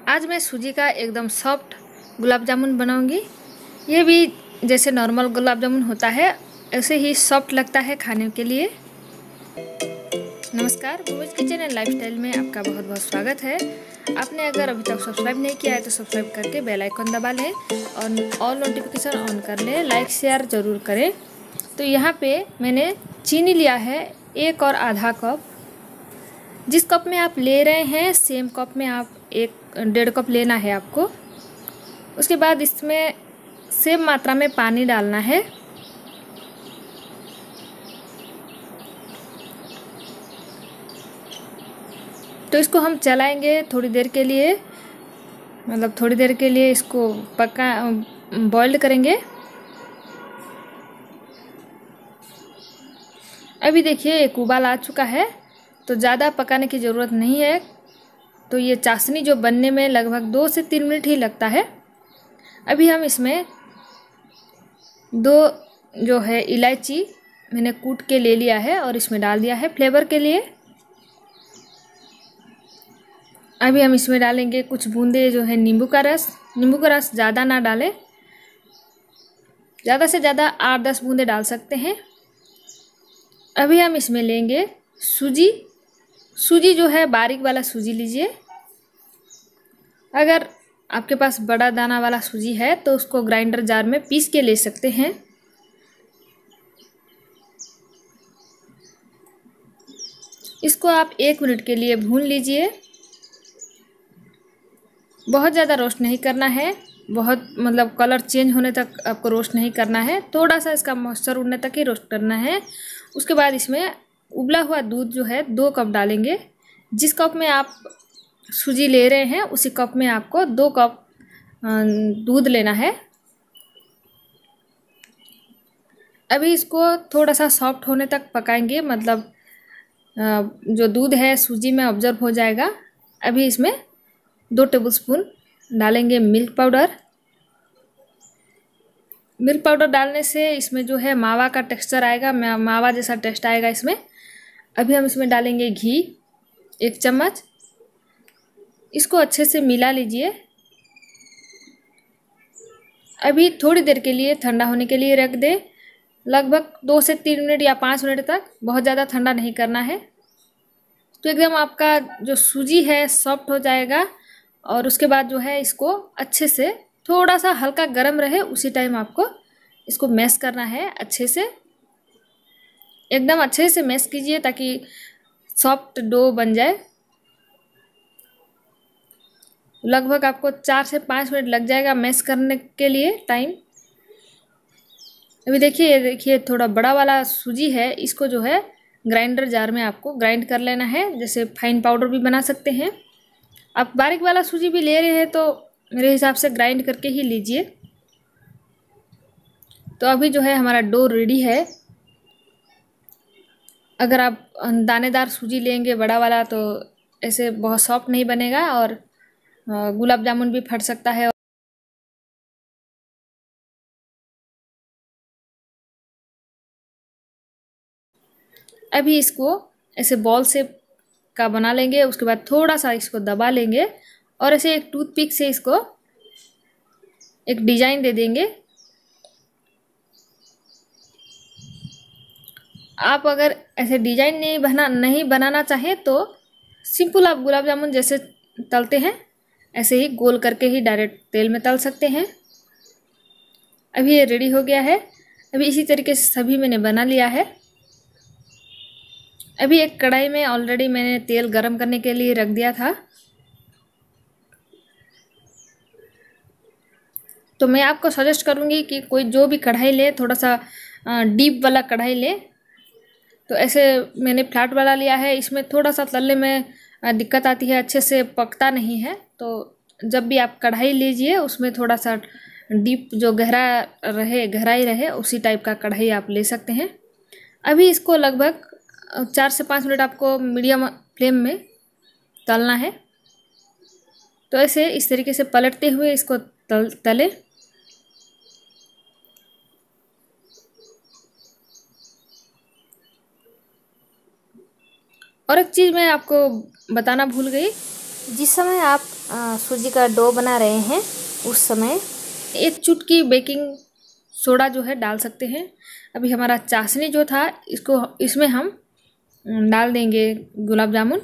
आज मैं सूजी का एकदम सॉफ्ट गुलाब जामुन बनाऊंगी। ये भी जैसे नॉर्मल गुलाब जामुन होता है ऐसे ही सॉफ्ट लगता है खाने के लिए। नमस्कार, भूमिज किचन एंड लाइफस्टाइल में आपका बहुत बहुत स्वागत है। आपने अगर अभी तक सब्सक्राइब नहीं किया है तो सब्सक्राइब करके बेल आइकन दबा लें और ऑल नोटिफिकेशन ऑन कर लें। लाइक शेयर ज़रूर करें। तो यहाँ पे मैंने चीनी लिया है 1 और आधा कप। जिस कप में आप ले रहे हैं सेम कप में आप 1.5 कप लेना है आपको। उसके बाद इसमें सेम मात्रा में पानी डालना है। तो इसको हम चलाएंगे थोड़ी देर के लिए, मतलब थोड़ी देर के लिए इसको बॉइल्ड करेंगे। अभी देखिए एक उबाल आ चुका है, तो ज़्यादा पकाने की ज़रूरत नहीं है। तो ये चाशनी जो बनने में लगभग 2 से 3 मिनट ही लगता है। अभी हम इसमें 2 जो है इलायची मैंने कूट के ले लिया है और इसमें डाल दिया है फ्लेवर के लिए। अभी हम इसमें डालेंगे कुछ बूंदे जो है नींबू का रस। नींबू का रस ज़्यादा ना डालें, ज़्यादा से ज़्यादा 8-10 बूंदे डाल सकते हैं। अभी हम इसमें लेंगे सूजी। सूजी जो है बारीक वाला सूजी लीजिए। अगर आपके पास बड़ा दाना वाला सूजी है तो उसको ग्राइंडर जार में पीस के ले सकते हैं। इसको आप 1 मिनट के लिए भून लीजिए। बहुत ज़्यादा रोस्ट नहीं करना है, बहुत मतलब कलर चेंज होने तक आपको रोस्ट नहीं करना है, थोड़ा सा इसका मॉइस्चर उड़ने तक ही रोस्ट करना है। उसके बाद इसमें उबला हुआ दूध जो है 2 कप डालेंगे। जिस कप में आप सूजी ले रहे हैं उसी कप में आपको 2 कप दूध लेना है। अभी इसको थोड़ा सा सॉफ्ट होने तक पकाएंगे, मतलब जो दूध है सूजी में ऑब्जर्व हो जाएगा। अभी इसमें 2 टेबलस्पून डालेंगे मिल्क पाउडर। मिल्क पाउडर डालने से इसमें जो है मावा का टेक्सचर आएगा, मावा जैसा टेस्ट आएगा इसमें। अभी हम इसमें डालेंगे घी 1 चम्मच। इसको अच्छे से मिला लीजिए। अभी थोड़ी देर के लिए ठंडा होने के लिए रख दें, लगभग 2 से 3 मिनट या 5 मिनट तक। बहुत ज़्यादा ठंडा नहीं करना है। तो एकदम आपका जो सूजी है सॉफ्ट हो जाएगा। और उसके बाद जो है इसको अच्छे से, थोड़ा सा हल्का गर्म रहे उसी टाइम आपको इसको मैश करना है अच्छे से। एकदम अच्छे से मैश कीजिए ताकि सॉफ्ट डो बन जाए। लगभग आपको 4 से 5 मिनट लग जाएगा मैश करने के लिए टाइम। अभी देखिए थोड़ा बड़ा वाला सूजी है, इसको जो है ग्राइंडर जार में आपको ग्राइंड कर लेना है। जैसे फाइन पाउडर भी बना सकते हैं। आप बारीक वाला सूजी भी ले रहे हैं तो मेरे हिसाब से ग्राइंड करके ही लीजिए। तो अभी जो है हमारा डो रेडी है। अगर आप दानेदार सूजी लेंगे बड़ा वाला तो ऐसे बहुत सॉफ्ट नहीं बनेगा और गुलाब जामुन भी फट सकता है। अभी इसको ऐसे बॉल शेप का बना लेंगे। उसके बाद थोड़ा सा इसको दबा लेंगे और ऐसे एक टूथपिक से इसको एक डिजाइन दे देंगे। आप अगर ऐसे डिजाइन नहीं बनाना चाहें तो सिंपल आप गुलाब जामुन जैसे तलते हैं ऐसे ही गोल करके ही डायरेक्ट तेल में तल सकते हैं। अभी ये रेडी हो गया है। अभी इसी तरीके से सभी मैंने बना लिया है। अभी एक कढ़ाई में ऑलरेडी मैंने तेल गरम करने के लिए रख दिया था। तो मैं आपको सजेस्ट करूँगी कि कोई जो भी कढ़ाई ले थोड़ा सा डीप वाला कढ़ाई ले। तो ऐसे मैंने फ्लैट वाला लिया है। इसमें थोड़ा सा तलने में दिक्कत आती है, अच्छे से पकता नहीं है। तो जब भी आप कढ़ाई लीजिए उसमें थोड़ा सा डीप जो गहराई रहे उसी टाइप का कढ़ाई आप ले सकते हैं। अभी इसको लगभग 4 से 5 मिनट आपको मीडियम फ्लेम में तलना है। तो ऐसे इस तरीके से पलटते हुए इसको तलें। और एक चीज़ मैं आपको बताना भूल गई, जिस समय आप सूजी का डो बना रहे हैं उस समय 1 चुटकी बेकिंग सोडा जो है डाल सकते हैं। अभी हमारा चाशनी जो था इसमें हम डाल देंगे गुलाब जामुन।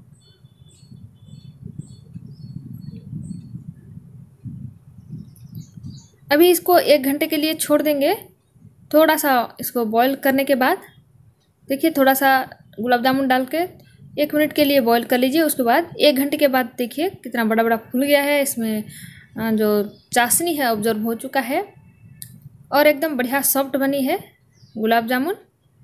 अभी इसको 1 घंटे के लिए छोड़ देंगे। थोड़ा सा इसको बॉईल करने के बाद देखिए थोड़ा सा गुलाब जामुन डाल के 1 मिनट के लिए बॉईल कर लीजिए। उसके बाद 1 घंटे के बाद देखिए कितना बड़ा बड़ा फूल गया है। इसमें जो चाशनी है ऑब्जर्व हो चुका है और एकदम बढ़िया सॉफ्ट बनी है गुलाब जामुन।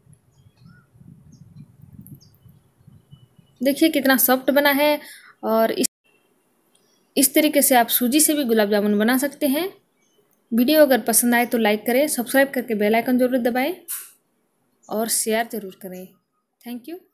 देखिए कितना सॉफ्ट बना है। और इस तरीके से आप सूजी से भी गुलाब जामुन बना सकते हैं। वीडियो अगर पसंद आए तो लाइक करें, सब्सक्राइब करके बेल आइकन जरूर दबाएं और शेयर ज़रूर करें। Thank you.